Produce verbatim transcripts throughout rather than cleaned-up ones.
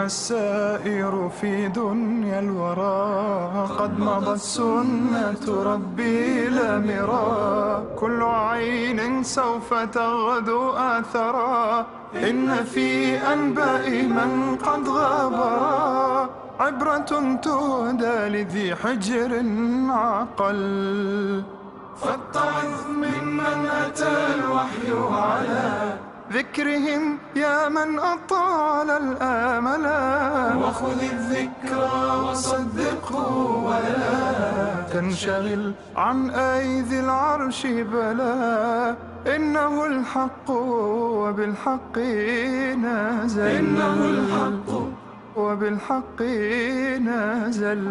السائر في دنيا الورى، قد مضت سنة ربي لا مرى. كل عين سوف تغدو آثرا، إن في أنباء من قد غابرا عبرة تهدى لذي حجر عقل. فاتعظ ممن أتى الوحي على ذكرهم يا من أطال الآملا، وخذ الذكرى وصدقه ولا تنشغل عن أيدي العرش بلا. إنه الحق وبالحق نازل، إنه الحق وبالحق نازل.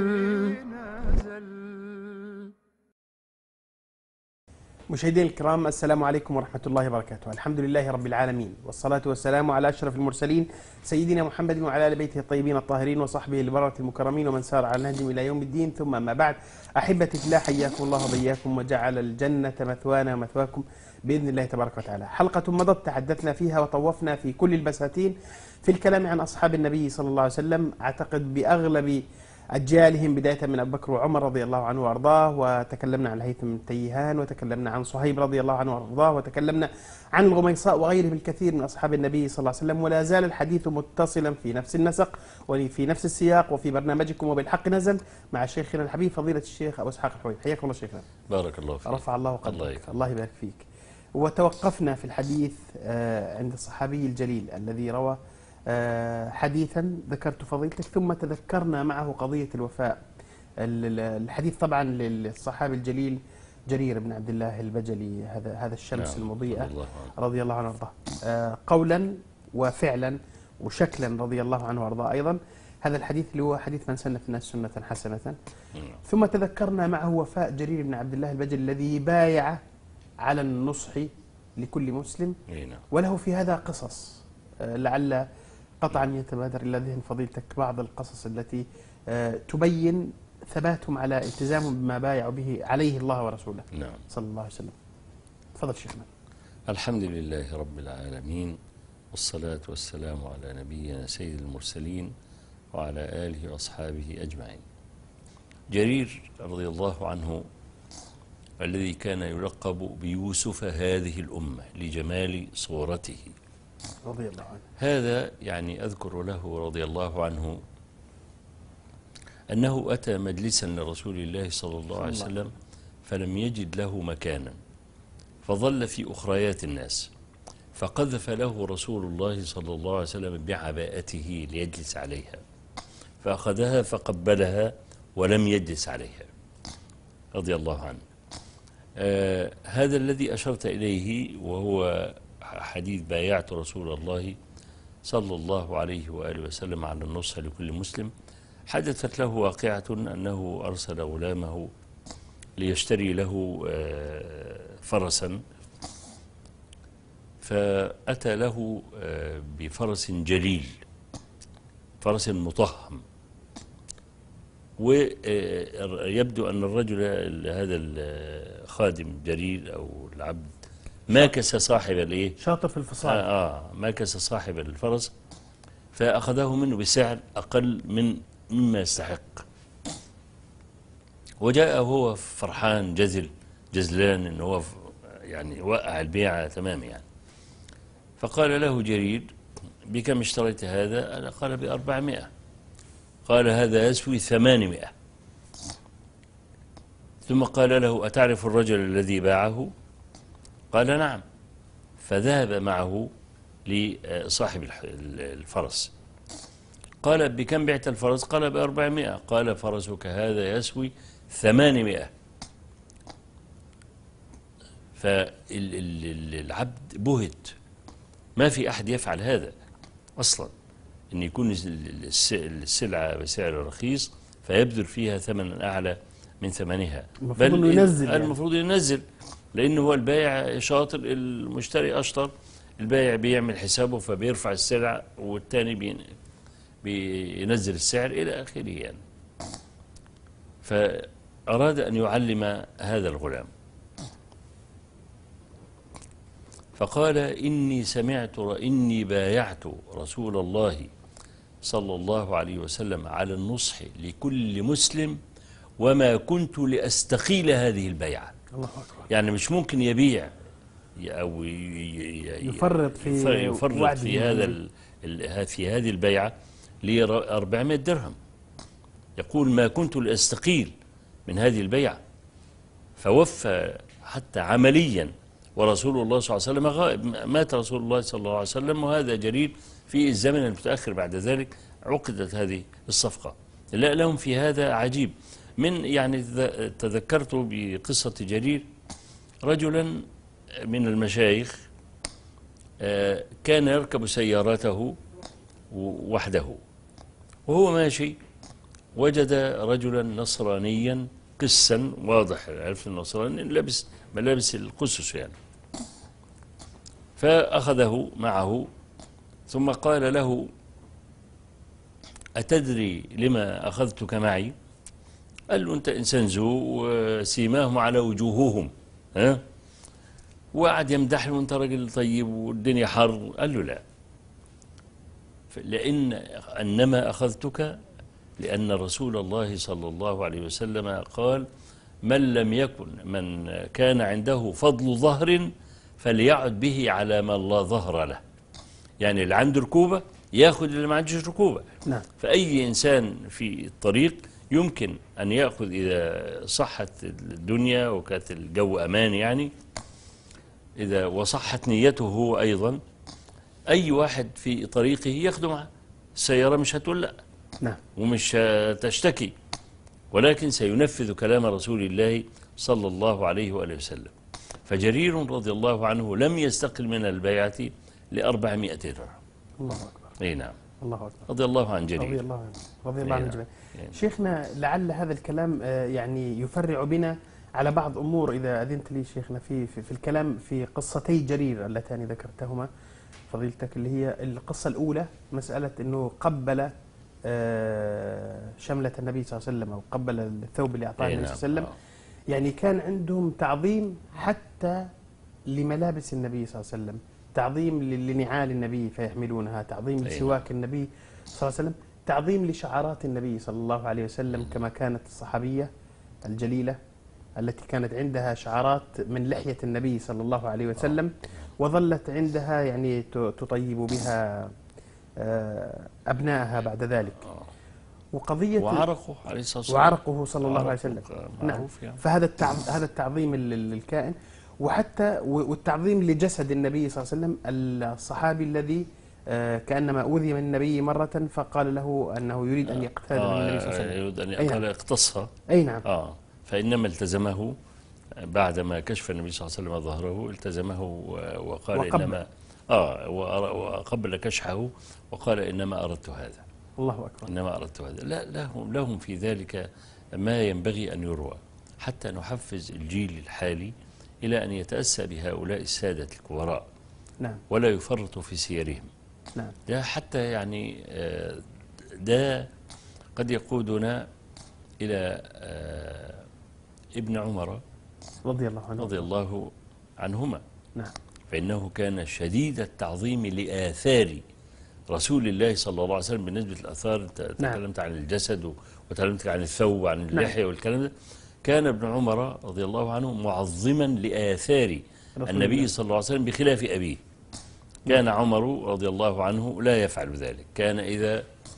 مشاهدينا الكرام، السلام عليكم ورحمة الله وبركاته. الحمد لله رب العالمين، والصلاة والسلام على أشرف المرسلين سيدنا محمد وعلى آل بيته الطيبين الطاهرين وصحبه البررة المكرمين ومن سار على نهجهم إلى يوم الدين. ثم أما بعد، أحبتي في الله، حياكم الله وبياكم وجعل الجنة مثوانا ومثواكم بإذن الله تبارك وتعالى. حلقة مضت تحدثنا فيها وطوفنا في كل البساتين في الكلام عن أصحاب النبي صلى الله عليه وسلم، أعتقد بأغلب أجيالهم بداية من أبي بكر وعمر رضي الله عنه وأرضاه، وتكلمنا عن الهيثم بن تيهان، وتكلمنا عن صهيب رضي الله عنه وأرضاه، وتكلمنا عن الغميصاء وغيرهم الكثير من أصحاب النبي صلى الله عليه وسلم. ولا زال الحديث متصلا في نفس النسق وفي نفس السياق وفي برنامجكم وبالحق نزل مع شيخنا الحبيب فضيلة الشيخ أبو إسحاق الحويني. حياكم الله شيخنا. بارك الله فيك. رفع الله قدرك. الله, الله يبارك فيك. وتوقفنا في الحديث عند الصحابي الجليل الذي روى حديثا ذكرت فضيلتك، ثم تذكرنا معه قضية الوفاء. الحديث طبعا للصحابي الجليل جرير بن عبد الله البجلي، هذا هذا الشمس نعم. المضيئة رضي الله عنه وارضاه، قولا وفعلا وشكلا رضي الله عنه وارضاه. أيضا هذا الحديث اللي هو حديث من سن في الناس سنة حسنة. نعم. ثم تذكرنا معه وفاء جرير بن عبد الله البجلي الذي بايع على النصح لكل مسلم. نعم. وله في هذا قصص لعل قطعا يتبادر إلى ذهن فضيلتك بعض القصص التي تبين ثباتهم على التزامهم بما بايعوا به عليه الله ورسوله. نعم. صلى الله عليه وسلم. تفضل شيخنا. الحمد لله رب العالمين، والصلاة والسلام على نبينا سيد المرسلين وعلى آله وأصحابه أجمعين. جرير رضي الله عنه الذي كان يلقب بيوسف هذه الأمة لجمال صورته رضي الله عنه، هذا يعني أذكر له رضي الله عنه أنه أتى مجلسا لرسول الله صلى الله عليه وسلم فلم يجد له مكانا، فظل في أخريات الناس، فقذف له رسول الله صلى الله عليه وسلم بعباءته ليجلس عليها، فأخذها فقبلها ولم يجلس عليها رضي الله عنه. آه هذا الذي أشرت إليه وهو حديث بايعت رسول الله صلى الله عليه وآله وسلم على النصح لكل مسلم. حدثت له واقعة أنه أرسل غلامه ليشتري له فرسا، فأتى له بفرس جليل، فرس مطهم، ويبدو أن الرجل هذا الخادم جرير أو العبد ماكس صاحب الايه شاطر في الفصاحة آه, اه ماكس صاحب الفرس، فأخذه منه بسعر أقل من مما يستحق، وجاء هو فرحان جزل جزلان إنه هو يعني وقع البيعة تمام يعني. فقال له جرير بكم اشتريت هذا؟ أنا قال بأربعمائة. قال هذا يسوي ثمانمائة. ثم قال له أتعرف الرجل الذي باعه؟ قال نعم. فذهب معه لصاحب الفرس، قال بكم بعت الفرس؟ قال بأربعمائة. قال فرسك هذا يسوي ثمانمائة. فالعبد بهت، ما في أحد يفعل هذا أصلا، أن يكون السلعة بسعر رخيص فيبذل فيها ثمنا أعلى من ثمنها، المفروض أنه ينزل يعني. المفروض ينزل، لأنه هو البائع شاطر، المشتري أشطر، البائع بيعمل حسابه فبيرفع السلع والتاني بينزل السعر إلى آخره يعني. فأراد أن يعلم هذا الغلام، فقال إني سمعت إني بايعت رسول الله صلى الله عليه وسلم على النصح لكل مسلم: وما كنت لأستقيل هذه البيعة. الله أكبر. يعني مش ممكن يبيع أو يفرط في يفرط في هذا ال في هذه البيعة ل أربعمائة درهم. يقول: ما كنت لأستقيل من هذه البيعة. فوفى حتى عمليا، ورسول الله صلى الله عليه وسلم غائب، مات رسول الله صلى الله عليه وسلم، وهذا جرير في الزمن المتأخر بعد ذلك عقدت هذه الصفقة. لا لهم في هذا عجيب. من يعني تذكرت بقصة جرير، رجلا من المشايخ كان يركب سيارته وحده، وهو ماشي وجد رجلا نصرانيا قسا واضح، عرف النصراني لابس ملابس القسس يعني، فأخذه معه ثم قال له: أتدري لما أخذتك معي؟ قال له: أنت إنسان ذو وسيماهم على وجوههم، ها؟ وقعد يمدح له: وأنت راجل طيب والدنيا حر. قال له: لا، لأن أنما أخذتك لأن رسول الله صلى الله عليه وسلم قال: من لم يكن من كان عنده فضل ظهر فليعد به على من لا ظهر له. يعني اللي عنده ركوبة ياخذ اللي ما عندوش ركوبة. نعم. فأي إنسان في الطريق يمكن أن يأخذ إذا صحت الدنيا وكانت الجو أمان، يعني إذا وصحت نيته هو أيضا، أي واحد في طريقه ياخده معه. السيارة مش هتقول لا، نعم، ومش تشتكي، ولكن سينفذ كلام رسول الله صلى الله عليه وآله وسلم. فجرير رضي الله عنه لم يستقل من البيعة لأربعمائة درهم. الله أكبر. أي نعم. الله أكبر. رضي الله عن جرير. رضي الله عنه. رضي الله عن جميع. نعم. شيخنا، لعل هذا الكلام يعني يفرع بنا على بعض أمور، إذا أذنت لي شيخنا، في في, في الكلام في قصتي جرير اللتان ذكرتهما فضيلتك، اللي هي القصة الأولى، مسألة أنه قبل شملة النبي صلى الله عليه وسلم، أو قبل الثوب اللي أعطاه النبي صلى الله عليه وسلم. يعني كان عندهم تعظيم حتى لملابس النبي صلى الله عليه وسلم، تعظيم لنعال النبي فيحملونها، تعظيم لسواك النبي صلى الله عليه وسلم، تعظيم لشعارات النبي صلى الله عليه وسلم، كما كانت الصحابية الجليلة التي كانت عندها شعارات من لحية النبي صلى الله عليه وسلم، وظلت عندها يعني تطيب بها أبنائها بعد ذلك. وقضية وعرقه عليه الصلاة والسلام، وعرقه صلى الله عليه وسلم. نعم. يعني. فهذا هذا التعظيم للكائن، وحتى والتعظيم لجسد النبي صلى الله عليه وسلم. الصحابي الذي كأنما أوذي من النبي مرة فقال له أنه يريد أن يقتاد من النبي صلى الله عليه وسلم، يريد أن يقتل يقتصها. أي نعم. آه فإنما التزمه بعدما كشف النبي صلى الله عليه وسلم ظهره، التزمه وقال وقبل. إنما آه وقبل كشحه وقال: إنما أردت هذا. الله أكبر. إنما أردت هذا. لا، لهم لهم في ذلك ما ينبغي أن يروى، حتى نحفز الجيل الحالي إلى أن يتأسى بهؤلاء السادة الكبراء. نعم. ولا يفرطوا في سيرهم. نعم. ده حتى يعني ده قد يقودنا إلى ابن عمر رضي الله عنه رضي الله عنهما. نعم. فإنه كان شديد التعظيم لآثار رسول الله صلى الله عليه وسلم. بالنسبة للآثار تكلمت عن الجسد وتكلمت عن الثوب وعن اللحية والكلام ده. كان ابن عمر رضي الله عنه معظما لآثار النبي صلى الله عليه وسلم بخلاف أبيه. كان عمر رضي الله عنه لا يفعل ذلك. كان إذا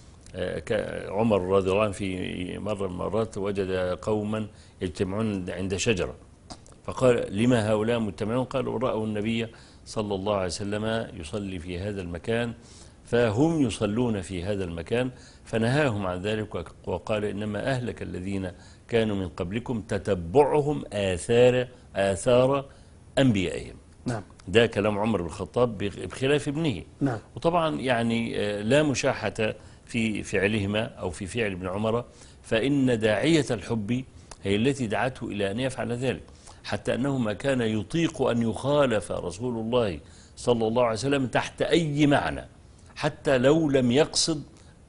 عمر رضي الله عنه في مرة من المرات وجد قوما يجتمعون عند شجرة، فقال: لما هؤلاء مجتمعون؟ قالوا: رأوا النبي صلى الله عليه وسلم يصلي في هذا المكان فهم يصلون في هذا المكان، فنهاهم عن ذلك وقال: إنما أهلك الذين كانوا من قبلكم تتبعهم آثار آثار أنبيائهم. نعم. ده كلام عمر بن الخطاب بخلاف ابنه. نعم. وطبعا يعني لا مشاحة في فعلهما أو في فعل ابن عمر، فإن داعية الحب هي التي دعته إلى أن يفعل ذلك، حتى أنه ما كان يطيق أن يخالف رسول الله صلى الله عليه وسلم تحت أي معنى، حتى لو لم يقصد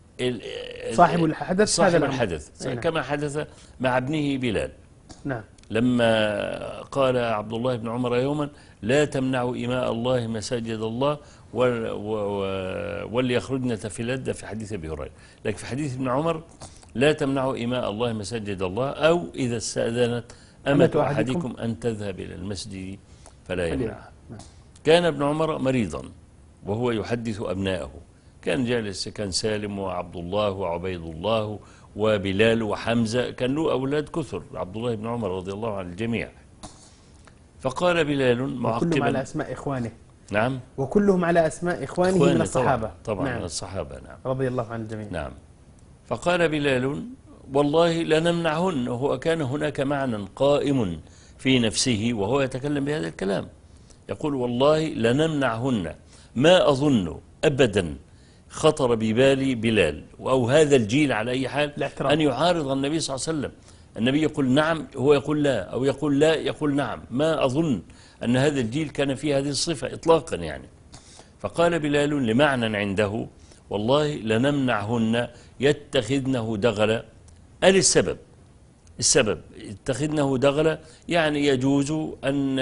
صاحب الحدث صاحب الحدث كما حدث مع ابنه بلال. نعم. لما قال عبد الله بن عمر يوما: لا تمنعوا إماء الله مساجد الله وليخرجن تفلات، ده في حديث أبي هريرة. لكن في حديث ابن عمر لا تمنعوا إماء الله مساجد الله، أو إذا استأذنت أمة أحدكم أن تذهب إلى المسجد فلا يمنعها. كان ابن عمر مريضا وهو يحدث أبناءه، كان جالس، كان سالم وعبد الله وعبيد الله وبلال وحمزة، كان له أولاد كثر، عبد الله بن عمر رضي الله عن الجميع. فقال بلال معقبا، وكلهم على أسماء إخوانه. نعم، وكلهم على أسماء إخوانه من الصحابة. طبعا, طبعا نعم. من الصحابة نعم رضي الله عن الجميع. نعم. فقال بلال والله لنمنعهن، وهو كان هناك معنى قائم في نفسه وهو يتكلم بهذا الكلام، يقول والله لنمنعهن، ما أظن أبدا خطر ببالي بلال أو هذا الجيل على أي حال الاحترام. أن يعارض النبي صلى الله عليه وسلم، النبي يقول نعم هو يقول لا، أو يقول لا يقول نعم، ما أظن أن هذا الجيل كان فيه هذه الصفة إطلاقا يعني. فقال بلال لمعنى عنده والله لنمنعهن يتخذنه دغلا. قال السبب، السبب اتخذنه دغلا يعني يجوز أن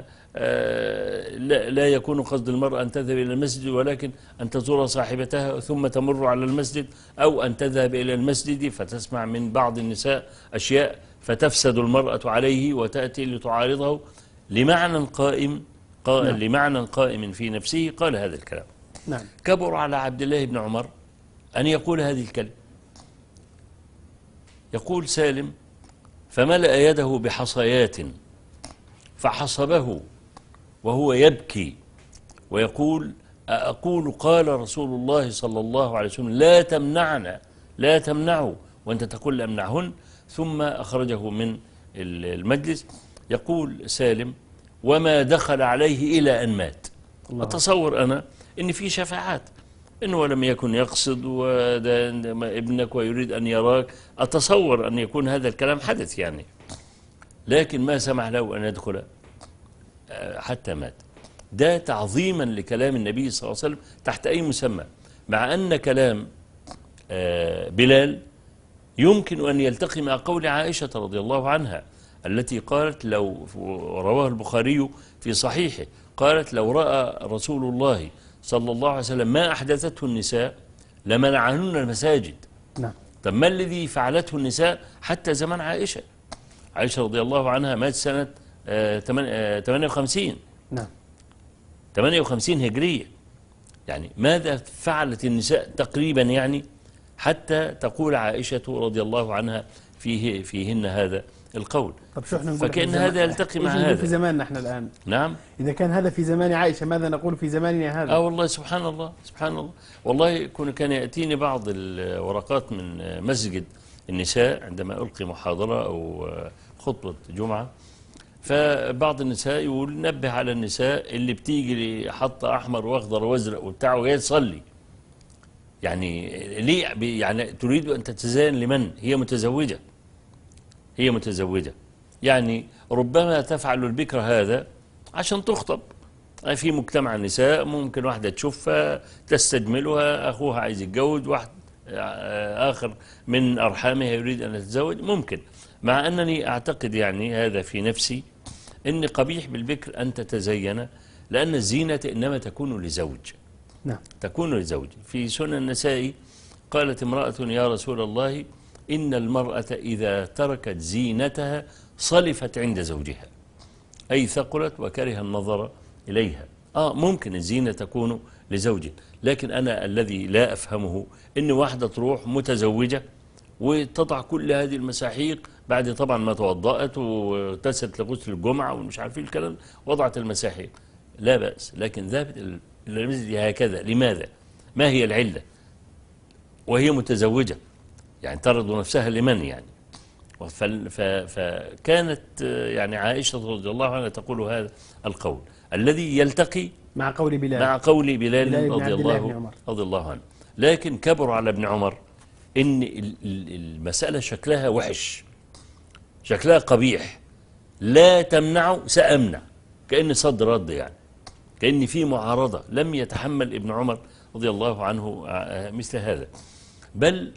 لا يكون قصد المرأة أن تذهب إلى المسجد، ولكن أن تزور صاحبتها ثم تمر على المسجد، أو أن تذهب إلى المسجد فتسمع من بعض النساء أشياء فتفسد المرأة عليه وتأتي لتعارضه. لمعنى قائم قائم نعم. لمعنى قائم في نفسه قال هذا الكلام. نعم. كبر على عبد الله بن عمر أن يقول هذه الكلمة. يقول سالم فملأ يده بحصيات فحصبه وهو يبكي ويقول أقول قال رسول الله صلى الله عليه وسلم لا تمنعنا لا تمنعوا وأنت تقول لأمنعهن. ثم أخرجه من المجلس. يقول سالم وما دخل عليه إلى أن مات. الله. أتصور أنا إن في شفاعات، إنه لم يكن يقصد وده ابنك ويريد أن يراك، أتصور أن يكون هذا الكلام حدث يعني، لكن ما سمح له أن يدخل حتى مات. ده تعظيما لكلام النبي صلى الله عليه وسلم تحت أي مسمى، مع أن كلام بلال يمكن أن يلتقي مع قول عائشة رضي الله عنها التي قالت، لو رواه البخاري في صحيحه، قالت لو رأى رسول الله صلى الله عليه وسلم ما أحدثته النساء لمنعهن المساجد. نعم. طب ما الذي فعلته النساء حتى زمان عائشة؟ عائشة رضي الله عنها مات سنة ثمانية وخمسين. نعم. ثمانية وخمسين هجرية. يعني ماذا فعلت النساء تقريبا يعني حتى تقول عائشة رضي الله عنها فيه فيهن هذا القول؟ طب شو احنا نقول؟ فكأن هذا يلتقي مع هذا في زماننا احنا الآن. نعم. إذا كان هذا في زمان عائشة ماذا نقول في زماننا هذا؟ اه والله سبحان الله سبحان الله. والله كان يأتيني بعض الورقات من مسجد النساء عندما ألقي محاضرة أو خطبة جمعة، فبعض النساء يقول نبه على النساء اللي بتيجي حاطة أحمر وأخضر وأزرق وبتاع وهي تصلي. يعني ليه يعني تريد أن تتزين لمن؟ هي متزوجة، هي متزوجة، يعني ربما تفعل البكر هذا عشان تخطب. في مجتمع النساء ممكن واحدة تشوفها تستجملها، أخوها عايز يتجوز، واحد آخر من أرحامها يريد أن يتزوج، ممكن. مع أنني أعتقد يعني هذا في نفسي إن قبيح بالبكر أن تتزين، لأن الزينة إنما تكون لزوج. نعم. تكون لزوج. في سنن النساء قالت امرأة يا رسول الله إن المرأة إذا تركت زينتها صلفت عند زوجها، أي ثقلت وكره النظر إليها. آه ممكن الزينة تكون لزوج، لكن أنا الذي لا أفهمه إن واحدة تروح متزوجة وتضع كل هذه المساحيق بعد طبعا ما توضأت وتسلت لغسل الجمعة ومش عارفين الكلام، وضعت المساحيق، لا بأس، لكن ذهبت إلى المسجد هكذا. لماذا؟ ما هي العلة وهي متزوجة؟ يعني ترض نفسها لمن يعني؟ فكانت يعني عائشة رضي الله عنها تقول هذا القول الذي يلتقي مع قول بلال مع قول بلال, بلال رضي الله رضي الله عنه. لكن كبر على ابن عمر إن المسألة شكلها وحش، شكلها قبيح. لا تمنعوا سأمنع، كأن صد رد يعني، كأن في معارضة. لم يتحمل ابن عمر رضي الله عنه مثل هذا. بل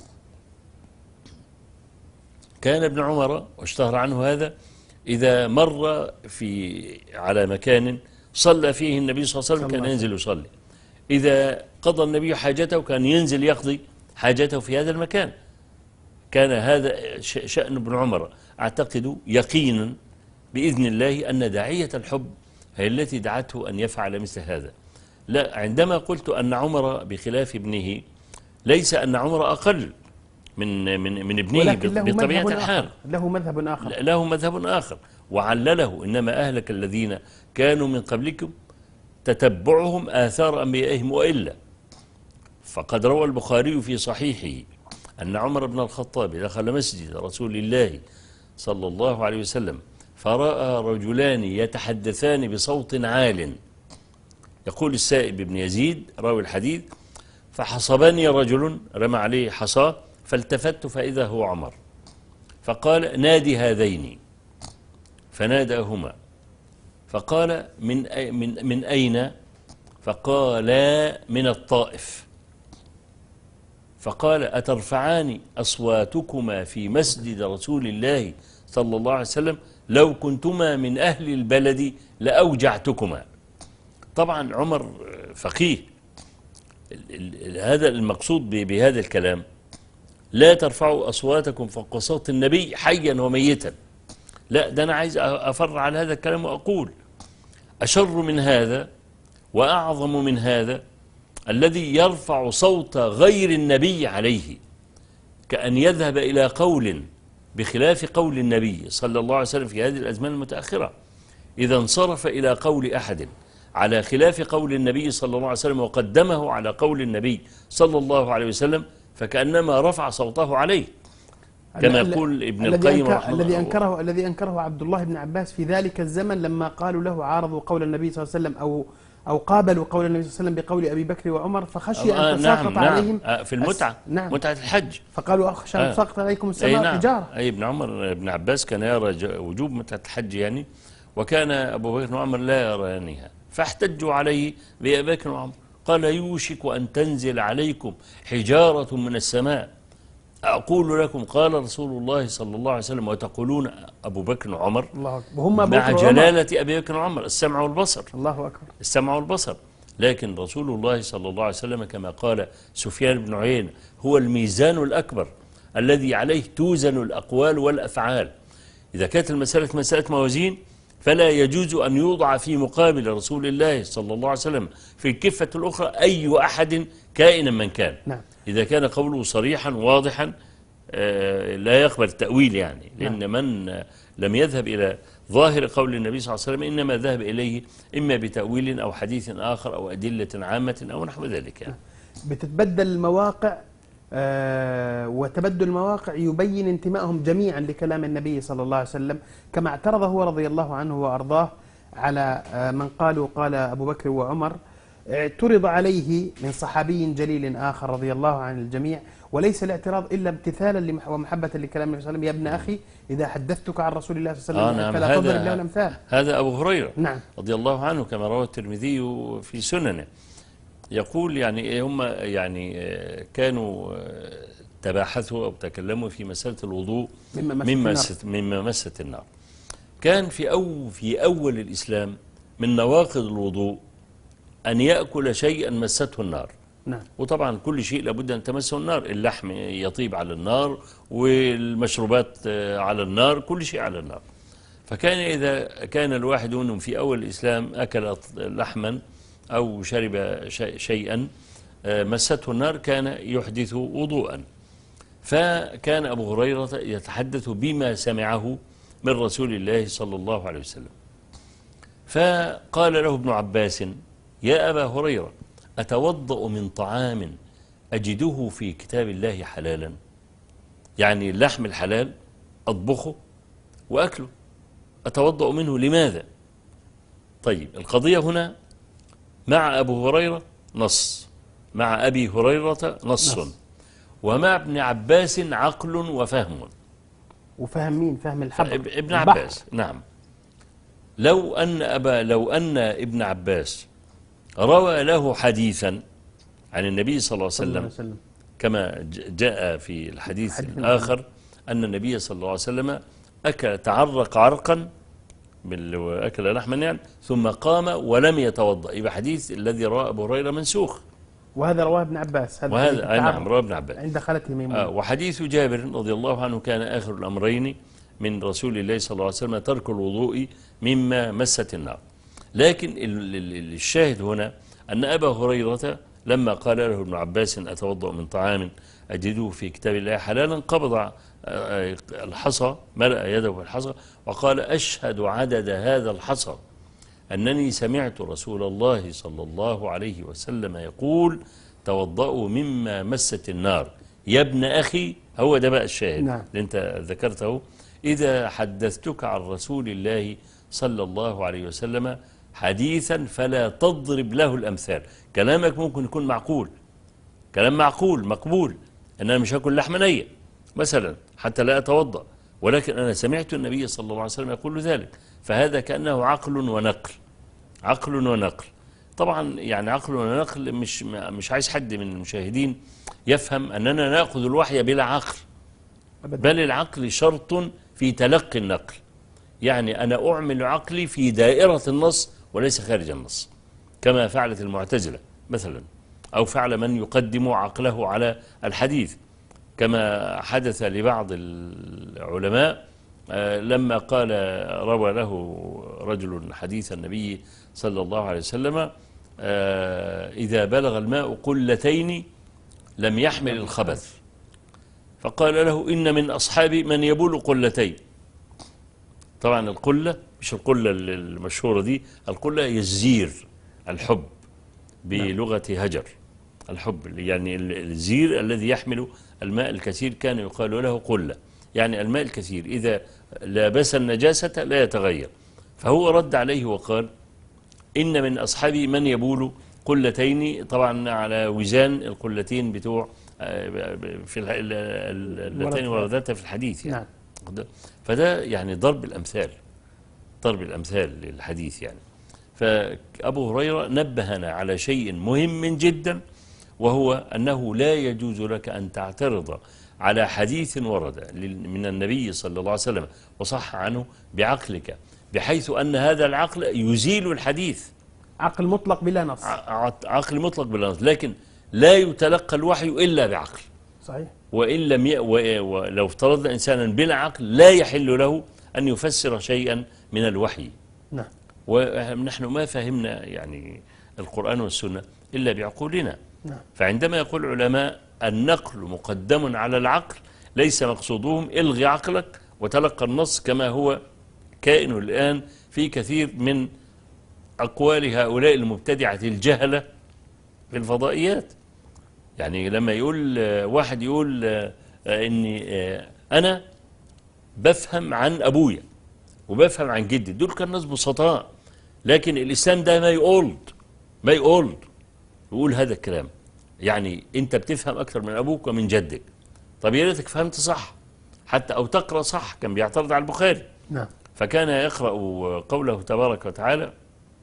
كان ابن عمر واشتهر عنه هذا إذا مر في على مكان صلى فيه النبي صلى الله عليه وسلم كان ينزل يصلي. إذا قضى النبي حاجته كان ينزل يقضي حاجته في هذا المكان. كان هذا شأن ابن عمر. أعتقد يقينا بإذن الله أن داعية الحب هي التي دعته أن يفعل مثل هذا. لا، عندما قلت أن عمر بخلاف ابنه ليس أن عمر أقل من من من ابنه بطبيعة الحال، له مذهب آخر له مذهب آخر وعلله: إنما أهلك الذين كانوا من قبلكم تتبعهم آثار أنبيائهم وإلا. فقد روى البخاري في صحيحه أن عمر بن الخطاب دخل مسجد رسول الله صلى الله عليه وسلم فرأى رجلان يتحدثان بصوت عال. يقول السائب بن يزيد راوي الحديث: فحصبني رجل، رمى عليه حصاه، فالتفت فإذا هو عمر، فقال: نادي هذين. فناداهما فقال: من أي من من أين؟ فقالا: من الطائف. فقال: أترفعان أصواتكما في مسجد رسول الله صلى الله عليه وسلم؟ لو كنتما من أهل البلد لأوجعتكما. طبعا عمر فقيه. هذا المقصود بهذا الكلام: لا ترفعوا أصواتكم فوق صوت النبي حيا وميتا. لا، ده أنا عايز أفر على هذا الكلام وأقول: أشر من هذا وأعظم من هذا الذي يرفع صوت غير النبي عليه، كأن يذهب إلى قول بخلاف قول النبي صلى الله عليه وسلم في هذه الأزمان المتأخرة. إذا انصرف إلى قول أحد على خلاف قول النبي صلى الله عليه وسلم وقدمه على قول النبي صلى الله عليه وسلم فكأنما رفع صوته عليه، كما يقول ابن القيم رحمه الله. الذي أنكره الذي أنكره عبد الله بن عباس في ذلك الزمن لما قالوا له عارضوا قول النبي صلى الله عليه وسلم أو أو قابلوا قول النبي صلى الله عليه وسلم بقول أبي بكر وعمر، فخشي آه أن تساقط نعم عليهم نعم في المتعة، نعم متعة الحج، فقالوا أخشى أن تساقط عليكم السماء أي نعم. حجارة. أي ابن عمر ابن عباس كان يرى وجوب متعة الحج يعني، وكان أبو بكر وعمر لا يرانها، فاحتجوا عليه بأبي بكر وعمر. قال: يوشك أن تنزل عليكم حجارة من السماء أقول لكم قال رسول الله صلى الله عليه وسلم وتقولون أبو بكر وعمر. الله أكبر. وهم مع جلالة أبي بكر وعمر، السمع والبصر. الله أكبر. السمع والبصر. لكن رسول الله صلى الله عليه وسلم كما قال سفيان بن عيينة هو الميزان الأكبر الذي عليه توزن الأقوال والأفعال. إذا كانت المسألة مسألة موازين فلا يجوز أن يوضع في مقابل رسول الله صلى الله عليه وسلم في الكفة الأخرى أي أحد كائنا من كان. نعم. إذا كان قوله صريحا واضحا لا يقبل التأويل يعني، لأن من لم يذهب إلى ظاهر قول النبي صلى الله عليه وسلم إنما ذهب إليه إما بتأويل أو حديث آخر أو أدلة عامة أو نحو ذلك يعني. بتتبدل المواقع آه وتبدل المواقع يبين انتمائهم جميعا لكلام النبي صلى الله عليه وسلم، كما اعترض هو رضي الله عنه وأرضاه على آه من قالوا قال أبو بكر وعمر. اعترض عليه من صحابي جليل آخر رضي الله عن الجميع، وليس الاعتراض إلا امتثالا ومحبة لكلام النبي صلى الله عليه وسلم: يا ابن أخي إذا حدثتك عن رسول الله صلى الله عليه وسلم فلا تضرب له الأمثال. هذا أبو هريرة نعم. رضي الله عنه كما روى الترمذي في سننه، يقول يعني هم يعني كانوا تباحثوا أو تكلموا في مسألة الوضوء مما مما مست النار. كان في أو في أول الإسلام من نواقض الوضوء أن يأكل شيئا مسته النار. نعم. وطبعا كل شيء لابد أن تمسه النار، اللحم يطيب على النار والمشروبات على النار، كل شيء على النار. فكان إذا كان الواحد منهم في أول الإسلام أكل لحما أو شرب شيئا مسته النار كان يحدث وضوءا. فكان أبو هريرة يتحدث بما سمعه من رسول الله صلى الله عليه وسلم. فقال له ابن عباس: يا أبا هريرة أتوضأ من طعام أجده في كتاب الله حلالا؟ يعني اللحم الحلال أطبخه وأكله، أتوضأ منه لماذا؟ طيب القضية هنا مع أبو هريرة نص، مع أبي هريرة نص, نص. ومع ابن عباس عقل وفهم. وفهم مين؟ فهم الحبر ابن عباس. نعم. لو أن أبا لو أن ابن عباس روى له حديثا عن النبي صلى الله عليه وسلم كما جاء في الحديث الآخر أن النبي صلى الله عليه وسلم أكل تعرق عرقا أكل لحما يعني ثم قام ولم يتوضأ، يبقى حديث الذي رواه أبو هريرة منسوخ. وهذا رواه ابن عباس، هذا وهذا أي نعم رواه ابن عباس عند خالته ميمونة. آه وحديث جابر رضي الله عنه كان آخر الأمرين من رسول الله صلى الله عليه وسلم ترك الوضوء مما مست النار. لكن الشاهد هنا أن أبا هريرة لما قال له ابن عباس أتوضأ من طعام أجده في كتاب الله حلالا قبض الحصى، ملأ يده بالحصى وقال أشهد عدد هذا الحصى أنني سمعت رسول الله صلى الله عليه وسلم يقول توضأوا مما مست النار يا ابن أخي. هو ده بقى الشاهد نعم. اللي أنت ذكرته. إذا حدثتك عن رسول الله صلى الله عليه وسلم حديثا فلا تضرب له الأمثال. كلامك ممكن يكون معقول، كلام معقول مقبول، أن أنا مش هاكل لحمة نية مثلا حتى لا أتوضأ، ولكن أنا سمعت النبي صلى الله عليه وسلم يقول ذلك، فهذا كأنه عقل ونقل، عقل ونقل. طبعا يعني عقل ونقل مش مش عايز حد من المشاهدين يفهم أننا نأخذ الوحي بلا عقل، بل العقل شرط في تلقي النقل. يعني أنا أعمل عقلي في دائرة النص وليس خارج النص، كما فعلت المعتزلة مثلا، أو فعل من يقدم عقله على الحديث، كما حدث لبعض العلماء لما قال روى له رجل حديث النبي صلى الله عليه وسلم إذا بلغ الماء قلتين لم يحمل الخبث، فقال له إن من أصحابي من يبول قلتين. طبعا القلة مش القلة المشهورة دي، القلة يزير الحب بلغة هجر، الحب يعني الزير الذي يحمل الماء الكثير كان يقال له قلة، يعني الماء الكثير إذا لابس النجاسة لا يتغير. فهو رد عليه وقال إن من أصحابي من يبول قلتين، طبعا على وزان القلتين بتوع في اللتين وردتا في الحديث يعني. نعم. فده يعني ضرب الأمثال، ضرب الأمثال للحديث يعني. فأبو هريرة نبهنا على شيء مهم جدا، وهو أنه لا يجوز لك أن تعترض على حديث ورد من النبي صلى الله عليه وسلم وصح عنه بعقلك، بحيث أن هذا العقل يزيل الحديث. عقل مطلق بلا نص، عقل مطلق بلا نص، لكن لا يتلقى الوحي إلا بعقل. صحيح. وإن لم ي... ولو افترضنا إنسانا بلا عقل لا يحل له أن يفسر شيئا من الوحي. نعم. ونحن ما فهمنا يعني القرآن والسنة إلا بعقولنا. نعم. فعندما يقول العلماء النقل مقدم على العقل ليس مقصودهم الغي عقلك وتلقى النص، كما هو كائن الآن في كثير من أقوال هؤلاء المبتدعة الجهلة في الفضائيات. يعني لما يقول واحد يقول إني أنا بفهم عن أبويا وبفهم عن جدي، دول كان ناس بسطاء، لكن الإسلام ده ما يقولد ما يقولد يقول هذا الكلام. يعني أنت بتفهم أكثر من أبوك ومن جدك، طب يا ريتك فهمت صح حتى أو تقرأ صح. كان بيعترض على البخاري. نعم. فكان يقرأ قوله تبارك وتعالى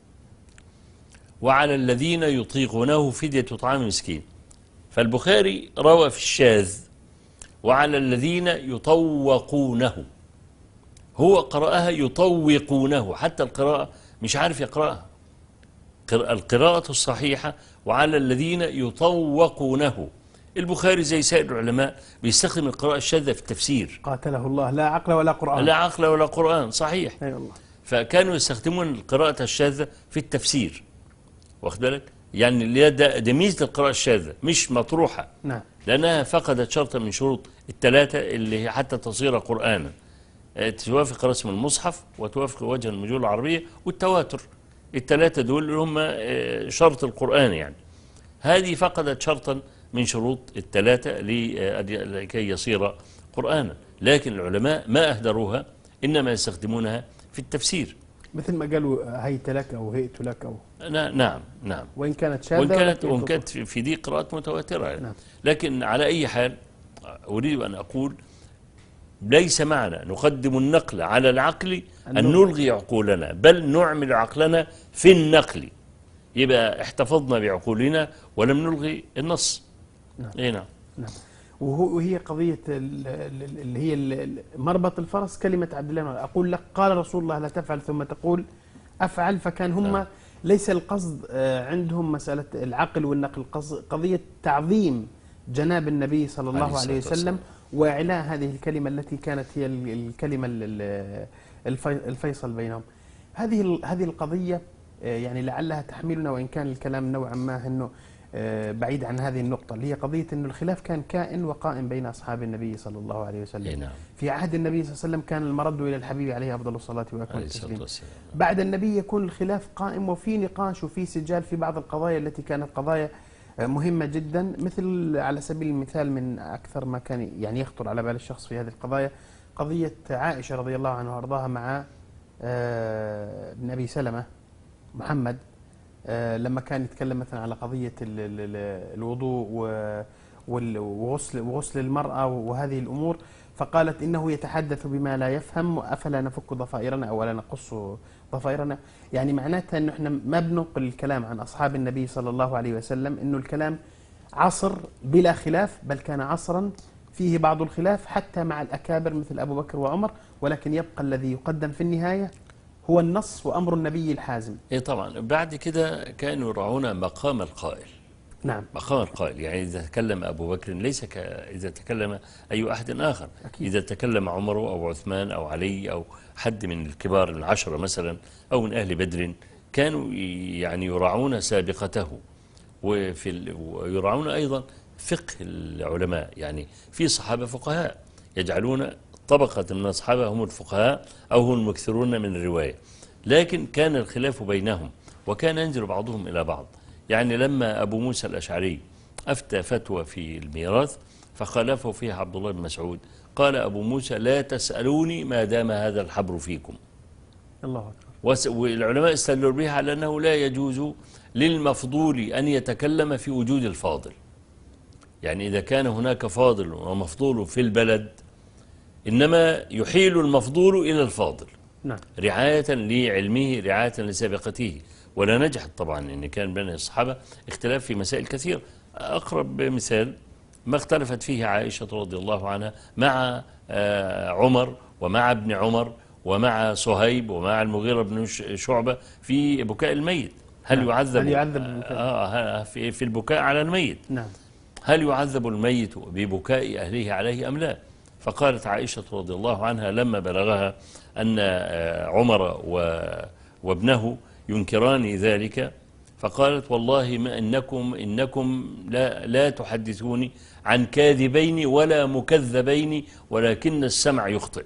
وعلى الذين يطيقونه فدية طعام مسكين، فالبخاري روى في الشاذ وعلى الذين يطوقونه، هو قرأها يطوقونه، حتى القراءة مش عارف يقرأها. القراءة الصحيحة وعلى الذين يطوقونه. البخاري زي سائر العلماء بيستخدم القراءة الشاذة في التفسير، قاتله الله، لا عقل ولا قرآن. لا عقل ولا قرآن، صحيح. أي والله. فكانوا يستخدمون القراءة الشاذة في التفسير، واخد بالك؟ يعني ده ميزة القراءة الشاذة مش مطروحة. نعم. لأنها فقدت شرطا من شروط الثلاثة اللي هي حتى تصير قرآنا، توافق رسم المصحف وتوافق وجه المجول العربية والتواتر. الثلاثة دول اللي هم شرط القرآن يعني. هذه فقدت شرطا من شروط الثلاثة لكي يصير قرآنا، لكن العلماء ما أهدروها، إنما يستخدمونها في التفسير، مثل ما قالوا هيت لك أو هيت لك أو نعم نعم وإن كانت شاذة وإن كانت, وإن كانت في دي قراءات متواترة يعني. نعم. لكن على أي حال أريد أن أقول ليس معنى نقدم النقل على العقل أن نلغي عقولنا، بل نعمل عقلنا في النقل، يبقى احتفظنا بعقولنا ولم نلغي النص. نعم. إيه نعم. نعم. وهي قضية اللي هي مربط الفرس كلمة عبد الله بن عمر. أقول لك قال رسول الله لا تفعل ثم تقول أفعل، فكان هم ليس القصد عندهم مسألة العقل والنقل، قضية تعظيم جناب النبي صلى الله عليه وسلم وإعلاء هذه الكلمة التي كانت هي الكلمة الفيصل بينهم. هذه هذه القضية يعني لعلها تحملنا، وإن كان الكلام نوعا ما أنه بعيد عن هذه النقطة، اللي هي قضية أن الخلاف كان كائن وقائم بين أصحاب النبي صلى الله عليه وسلم. نعم. في عهد النبي صلى الله عليه وسلم كان المرد إلى الحبيب عليه أفضل الصلاة وأكمل التسليم. بعد النبي يكون الخلاف قائم وفي نقاش وفي سجال في بعض القضايا التي كانت قضايا مهمة جدا، مثل على سبيل المثال من أكثر ما كان يعني يخطر على بال الشخص في هذه القضايا قضية عائشة رضي الله عنها وأرضاها مع ابن أبي سلمة محمد، لما كان يتكلم مثلا على قضية الوضوء وغسل وغسل المرأة وهذه الأمور، فقالت إنه يتحدث بما لا يفهم أفلا نفك ضفائرنا أو لا نقص ضفائرنا. يعني معناتها أنه إحنا ما بننقل الكلام عن أصحاب النبي صلى الله عليه وسلم إنه الكلام عصر بلا خلاف، بل كان عصرا فيه بعض الخلاف حتى مع الأكابر مثل أبو بكر وعمر، ولكن يبقى الذي يقدم في النهاية هو النص وأمر النبي الحازم. إيه طبعا. بعد كده كانوا يراعون مقام القائل. نعم. مقام القائل، يعني إذا تكلم أبو بكر ليس كإذا تكلم أي أحد آخر. أكيد. إذا تكلم عمر أو عثمان أو علي أو حد من الكبار العشرة مثلا أو من أهل بدر، كانوا يعني يراعون سابقته، وفي ويراعون أيضا فقه العلماء. يعني في صحابة فقهاء يجعلون طبقة من الصحابة هم الفقهاء أو هم المكثرون من الرواية، لكن كان الخلاف بينهم وكان ينزل بعضهم إلى بعض. يعني لما أبو موسى الأشعري أفتى فتوى في الميراث فخالفه فيها عبد الله بن مسعود، قال أبو موسى لا تسألوني ما دام هذا الحبر فيكم. الله أكبر. والعلماء استدلوا بها على أنه لا يجوز للمفضول أن يتكلم في وجود الفاضل. يعني إذا كان هناك فاضل ومفضول في البلد إنما يحيل المفضول إلى الفاضل. نعم. رعاية لعلمه، رعاية لسابقته. ولا نجحت طبعا، إن كان بين الصحابة اختلاف في مسائل كثير. أقرب مثال ما اختلفت فيه عائشة رضي الله عنها مع عمر ومع ابن عمر ومع صهيب ومع المغيرة بن شعبة في بكاء الميت. هل نعم. يعذب هل يعذب آه في, في البكاء على الميت؟ نعم. هل يعذب الميت ببكاء أهله عليه أم لا؟ فقالت عائشة رضي الله عنها لما بلغها أن عمر وابنه ينكران ذلك، فقالت والله ما إنكم, إنكم لا, لا تحدثوني عن كاذبين ولا مكذبين ولكن السمع يخطئ.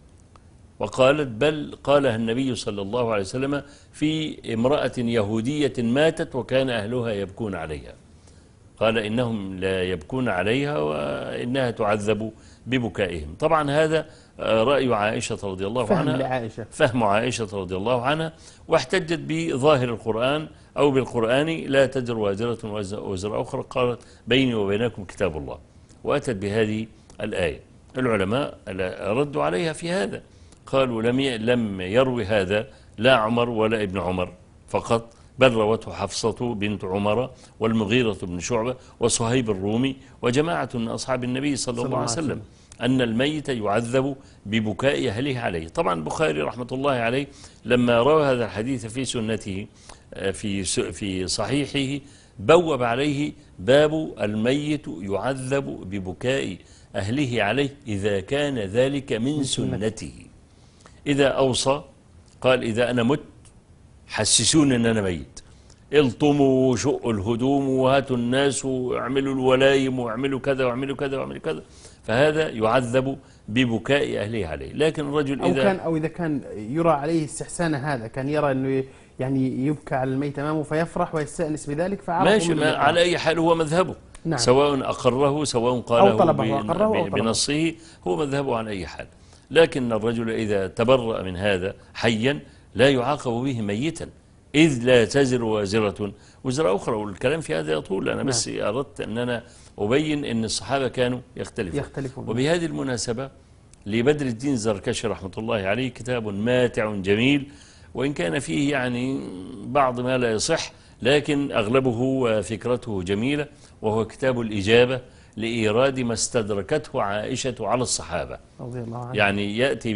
وقالت بل قالها النبي صلى الله عليه وسلم في امرأة يهودية ماتت وكان أهلها يبكون عليها، قال إنهم لا يبكون عليها وإنها تعذب ببكائهم. طبعا هذا رأي عائشة رضي الله فهم عنها، لعائشة. فهم عائشة رضي الله عنها، واحتجت بظاهر القرآن أو بالقرآن لا تزر وازرة وزر أخرى، قالت بيني وبينكم كتاب الله، وأتت بهذه الآية. العلماء ردوا عليها في هذا، قالوا لم لم يروي هذا لا عمر ولا ابن عمر فقط، بل روته حفصة بنت عمر والمغيرة بن شعبة وصهيب الرومي وجماعة من أصحاب النبي صلى الله عليه وسلم أن الميت يعذب ببكاء أهله عليه. طبعا البخاري رحمة الله عليه لما روى هذا الحديث في سنته في في صحيحه بوب عليه باب الميت يعذب ببكاء أهله عليه إذا كان ذلك من سنته. إذا أوصى قال إذا أنا مت حسسون أن أنا ميت، الطموا وشقوا الهدوم وهاتوا الناس واعملوا الولايم واعملوا كذا واعملوا كذا واعملوا كذا، فهذا يعذب ببكاء أهله عليه. لكن الرجل إذا أو كان أو إذا كان يرى عليه استحسان هذا، كان يرى أنه يعني يبكى على الميت أمامه فيفرح ويستأنس بذلك فعرف ماشي، ما على أي حال هو مذهبه. نعم. سواء أقره سواء قاله أو طلبه أقره أو طلبه. بنصه، هو مذهبه على أي حال. لكن الرجل إذا تبرأ من هذا حيا لا يعاقب به ميتا، إذ لا تزر وازرة وزر أخرى. والكلام في هذا يطول، أنا بس نعم. أردت أن أنا أبين أن الصحابة كانوا يختلفون, يختلفون. وبهذه المناسبة لبدر الدين الزركشي رحمة الله عليه كتاب ماتع جميل، وإن كان فيه يعني بعض ما لا يصح، لكن أغلبه وفكرته جميلة، وهو كتاب الإجابة لإيراد ما استدركته عائشة على الصحابة. رضي الله عنها. يعني يأتي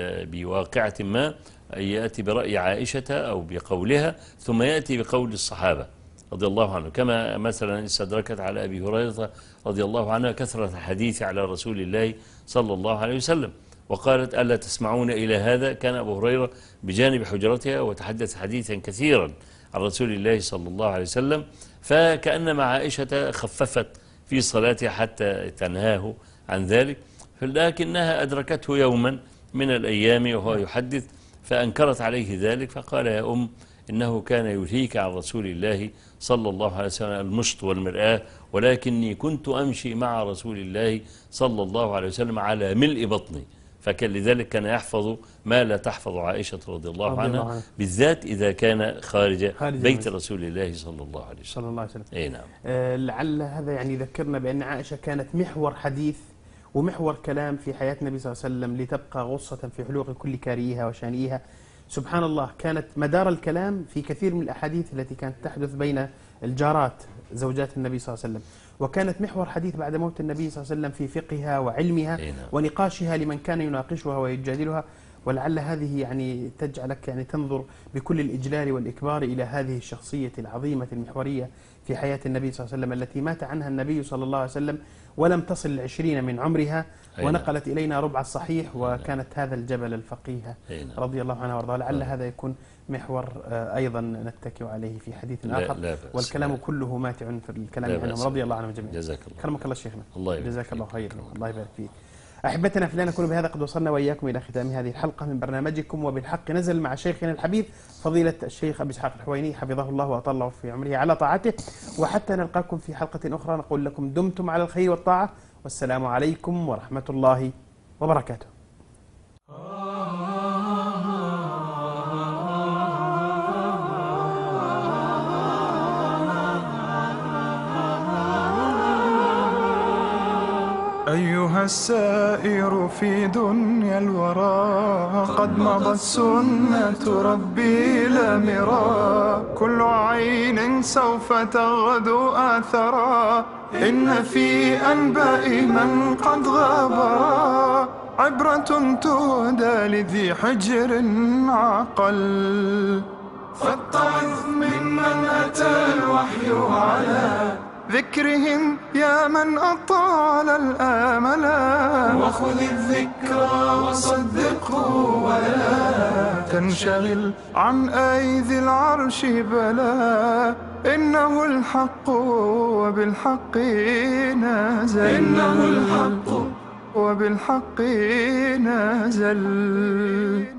بواقعة ما، يأتي برأي عائشة أو بقولها، ثم يأتي بقول الصحابة رضي الله عنه، كما مثلا استدركت على أبي هريرة رضي الله عنه كثرة الحديث على رسول الله صلى الله عليه وسلم، وقالت ألا تسمعون إلى هذا. كان أبو هريرة بجانب حجرتها وتحدث حديثا كثيرا عن رسول الله صلى الله عليه وسلم، فكأنما عائشة خففت في صلاتها حتى تنهاه عن ذلك، لكنها أدركته يوما من الأيام وهو يحدث فأنكرت عليه ذلك، فقال يا أم إنه كان يلهيك عن رسول الله صلى الله عليه وسلم المشط والمرآة، ولكني كنت أمشي مع رسول الله صلى الله عليه وسلم على ملء بطني، فكان لذلك كان يحفظ ما لا تحفظ عائشة رضي الله رضي عنها عنه. بالذات إذا كان خارج, خارج بيت رسول الله صلى الله عليه وسلم صلى الله عليه وسلم. أي نعم. آه لعل هذا يعني يذكرنا بأن عائشة كانت محور حديث ومحور كلام في حياة النبي صلى الله عليه وسلم، لتبقى غصة في حلوق كل كاريها وشانيها. سبحان الله، كانت مدار الكلام في كثير من الأحاديث التي كانت تحدث بين الجارات زوجات النبي صلى الله عليه وسلم، وكانت محور حديث بعد موت النبي صلى الله عليه وسلم في فقهها وعلمها ونقاشها لمن كان يناقشها ويجادلها. ولعل هذه يعني تجعلك يعني تنظر بكل الإجلال والإكبار إلى هذه الشخصية العظيمة المحورية في حياة النبي صلى الله عليه وسلم، التي مات عنها النبي صلى الله عليه وسلم ولم تصل العشرين من عمرها، ونقلت إلينا ربع الصحيح، وكانت هذا الجبل الفقيه رضي الله عنها وارضاها. لعل هذا يكون محور أيضا نتكئ عليه في حديث آخر، لا لا والكلام لا كله ماتع في الكلام عنهم رضي الله عنهم جميعا. جزاك الله. كرمك الله شيخنا. الله جزاك الله خير. الله يبارك فيك. أحبتنا في الله، نكون بهذا قد وصلنا وإياكم إلى ختام هذه الحلقة من برنامجكم وبالحق نزل مع شيخنا الحبيب فضيلة الشيخ أبي إسحاق الحويني حفظه الله وأطال الله في عمره على طاعته. وحتى نلقاكم في حلقة أخرى نقول لكم دمتم على الخير والطاعة، والسلام عليكم ورحمة الله وبركاته. أيها السائر في دنيا الورى، قد مضت سنة ربي لا مرى، كل عين سوف تغدو آثرا، إن في أنباء من قد غابرا عبرة تهدى لذي حجر عقل، فاتعظ ممن أتى الوحي على ذكرهم يا من أطال الآملا، وخذ الذكرى وصدقه ولا تنشغل عن أيدي العرش بلا، إنه الحق وبالحق نازل، إنه الحق وبالحق نازل.